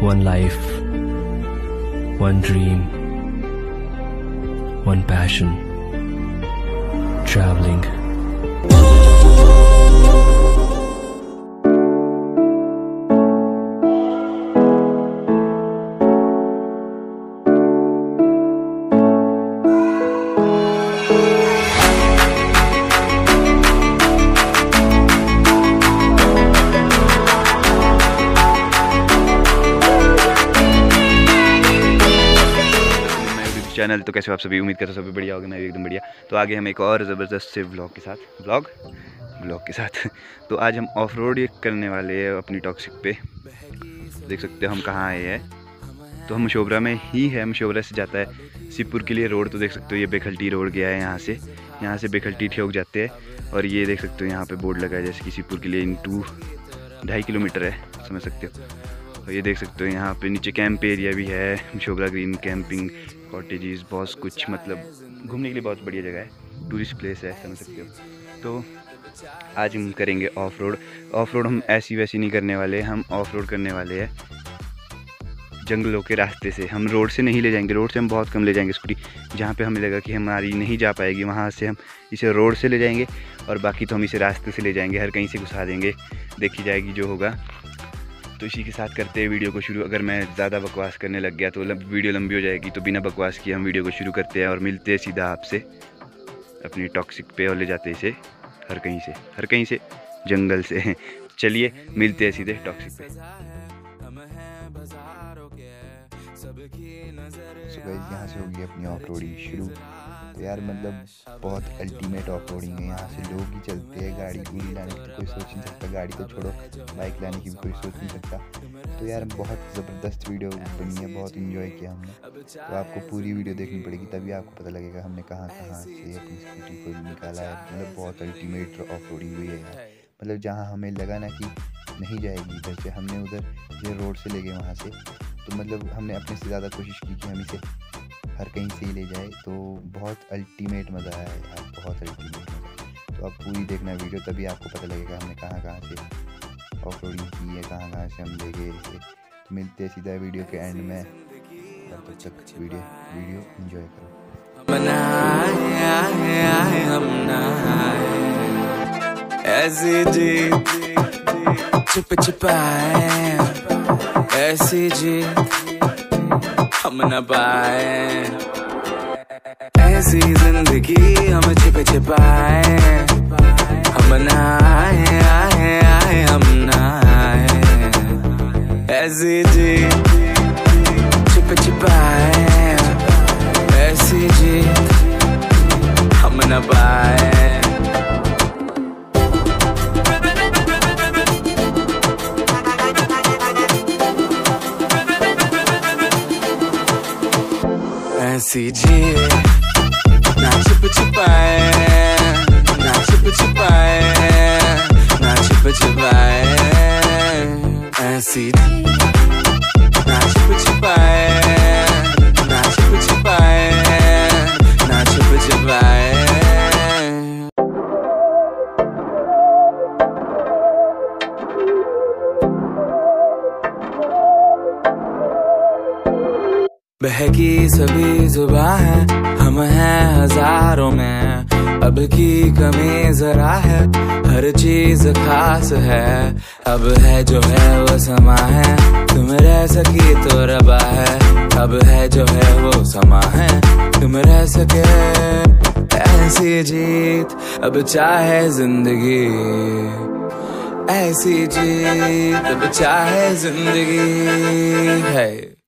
One life, one dream, one passion, traveling. Channel तो कैसे हो आप सभी, उम्मीद करते हो सभी बढ़िया होगा। मैं भी एकदम बढ़िया। तो आगे हम एक और ज़बरदस्त से ब्लॉग के साथ तो आज हम ऑफ रोड करने वाले हैं अपनी टॉक्सिक पे। देख सकते हो हम कहाँ आए हैं। तो हम मशोबरा में ही है। मशोबरा से जाता है शिवपुर के लिए रोड। तो देख सकते हो ये बेखलटी रोड गया है। यहाँ से बेखलटी ठियोग जाते हैं। और ये देख सकते हो यहाँ पे बोर्ड लगा है जैसे कि शिवपुर के लिए इन 2.5 किलोमीटर है, समझ सकते हो। और ये देख सकते हो यहाँ पे नीचे कैंप एरिया भी है। मशोबरा ग्रीन कैंपिंग कॉटेजेस बहुत कुछ, मतलब घूमने के लिए बहुत बढ़िया जगह है, टूरिस्ट प्लेस है, समझ सकते हो। तो आज हम करेंगे ऑफ रोड हम ऐसी वैसी नहीं करने वाले। हम ऑफ रोड करने वाले हैं जंगलों के रास्ते से। हम रोड से नहीं ले जाएंगे, रोड से हम बहुत कम ले जाएंगे स्कूटी। जहाँ पे हमें लगा कि हमारी नहीं जा पाएगी वहाँ से हम इसे रोड से ले जाएंगे, और बाकी तो हम इसे रास्ते से ले जाएंगे, हर कहीं से घुसा देंगे, देखी जाएगी जो होगा। तो इसी के साथ करते हैं वीडियो को शुरू। अगर मैं ज़्यादा बकवास करने लग गया तो वीडियो लंबी हो जाएगी। तो बिना बकवास किए हम वीडियो को शुरू करते हैं और मिलते हैं सीधा आपसे अपनी टॉक्सिक पे, और ले जाते हैं इसे हर कहीं से जंगल से। चलिए मिलते हैं सीधे टॉक्सिक पे। यहाँ से होगी अपनी ऑफ रोडिंग शुरू। तो यार मतलब बहुत अल्टीमेट ऑफ रोडिंग है। यहाँ से लोग ही चलते हैं, गाड़ी लाने की तो कोई सोच नहीं सकता, गाड़ी तो छोड़ो बाइक लाने की भी कोई सोच नहीं सकता। तो यार बहुत ज़बरदस्त वीडियो बनी है, बहुत इन्जॉय किया हमने। तो आपको पूरी वीडियो देखनी पड़ेगी, तभी आपको पता लगेगा हमने कहाँ से अपनी स्कूटी को निकाला है। मतलब बहुत अल्टीमेट ऑफ रोडिंग हुई है यार। मतलब जहाँ हमें लगा ना कि नहीं जाएगी इधर से, हमने उधर ये रोड से ले गए वहाँ से। तो मतलब हमने अपने से ज़्यादा कोशिश की कि हम इसे हर कहीं से ही ले जाए। तो बहुत अल्टीमेट मज़ा आया यार, बहुत अल्टीमेट मज़ा। तो आप पूरी देखना वीडियो, तभी आपको पता लगेगा हमने कहाँ से ऑफ रोडिंग की है, कहाँ से हम ले गए इसे। तो मिलते हैं सीधा वीडियो के एंड में। तब तक वीडियो एंजॉय करो। ऐसी जी छुपाए, ऐसी जी हम न पाए, ऐसी जिंदगी हम छिपाए, हम न आए हम न आए, ऐसी जी छिपाए, ऐसी जी हम न पाए। ऐसी जी ना छिपाए, ना छिपाए, ना छिपाए, ऐसी ना छिपाए, ना छिपाए, ना छिपाए। बहकी सभी जुबां है, हम हैं हजारों में, अब की कमी जरा है, हर चीज खास है। अब है जो है वो समा है, तुम रह सकी तो रबा है। अब है जो है वो समा है, तुम रह सके, ऐसी जीत अब चाहे जिंदगी, ऐसी जीत अब चाहे जिंदगी है।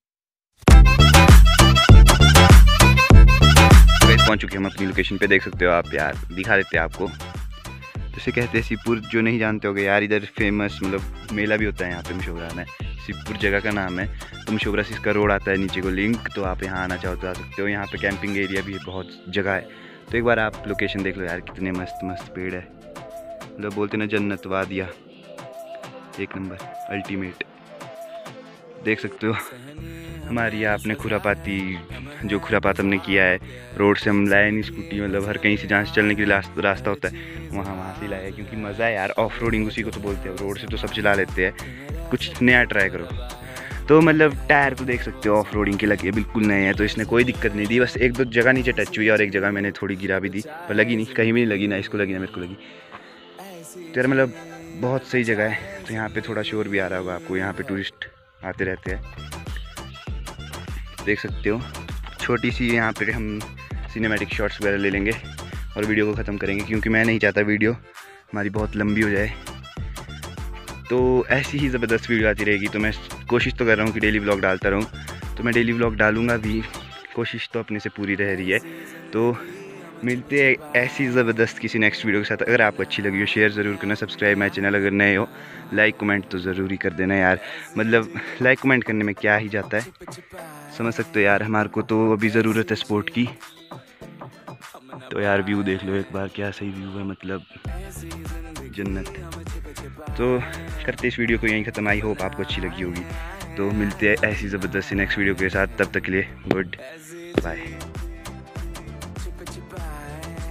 पहुंच चुके हम अपनी लोकेशन पे, देख सकते हो आप यार, दिखा देते हैं आपको। जैसे कहते हैं शिवपुर, जो नहीं जानते होगे यार, इधर फेमस मतलब मेला भी होता है यहाँ पे मशोबरा में। शिवपुर जगह का नाम है। तो मशोबरा से इसका रोड आता है नीचे को लिंक। तो आप यहाँ आना चाहो तो आ सकते हो। यहाँ पे कैंपिंग एरिया भी बहुत जगह है। तो एक बार आप लोकेशन देख लो यार, कितने मस्त मस्त पेड़ है। मतलब बोलते ना जन्नत वादिया, एक नंबर अल्टीमेट। देख सकते हो हमारी आपने खुरापाती, जो खुरापात हमने किया है, रोड से हम लाए नहीं स्कूटी। मतलब हर कहीं से जहाँ से चलने के लिए रास्ता होता है वहाँ से लाया, क्योंकि मज़ा है यार ऑफ रोडिंग, उसी को तो बोलते हैं। रोड से तो सब चला लेते हैं, कुछ नया ट्राई करो। तो मतलब टायर तो देख सकते हो ऑफ रोडिंग के लगे बिल्कुल नए हैं, तो इसने कोई दिक्कत नहीं दी। बस एक दो जगह नीचे टच हुई और एक जगह मैंने थोड़ी गिरा भी दी, पर लगी नहीं, कहीं भी नहीं लगी, ना इसको लगी ना मेरे को लगी। तो यार मतलब बहुत सही जगह है। तो यहाँ पे थोड़ा शोर भी आ रहा होगा आपको, यहाँ पे टूरिस्ट आते रहते हैं, देख सकते हो। छोटी सी यहाँ पे हम सिनेमैटिक शॉट्स वगैरह ले लेंगे और वीडियो को ख़त्म करेंगे, क्योंकि मैं नहीं चाहता वीडियो हमारी बहुत लंबी हो जाए। तो ऐसी ही ज़बरदस्त वीडियो आती रहेगी। तो मैं कोशिश तो कर रहा हूँ कि डेली व्लॉग डालता रहूँ, तो मैं डेली व्लॉग डालूँगा भी, कोशिश तो अपने से पूरी रह रही है। तो मिलते हैं ऐसी ज़बरदस्त किसी नेक्स्ट वीडियो के साथ। अगर आपको अच्छी लगी हो शेयर ज़रूर करना, सब्सक्राइब माय चैनल अगर नए हो, लाइक कमेंट तो ज़रूर ही कर देना यार। मतलब लाइक कमेंट करने में क्या ही जाता है, समझ सकते हो यार। हमारे को तो अभी ज़रूरत है सपोर्ट की। तो यार व्यू देख लो एक बार, क्या सही व्यू है, मतलब जन्नत। तो करते इस वीडियो को यहीं ख़त्म। आई होप आपको अच्छी लगी होगी। तो मिलते हैं ऐसी ज़बरदस्त सी नेक्स्ट वीडियो के साथ, तब तक के लिए गुड बाय।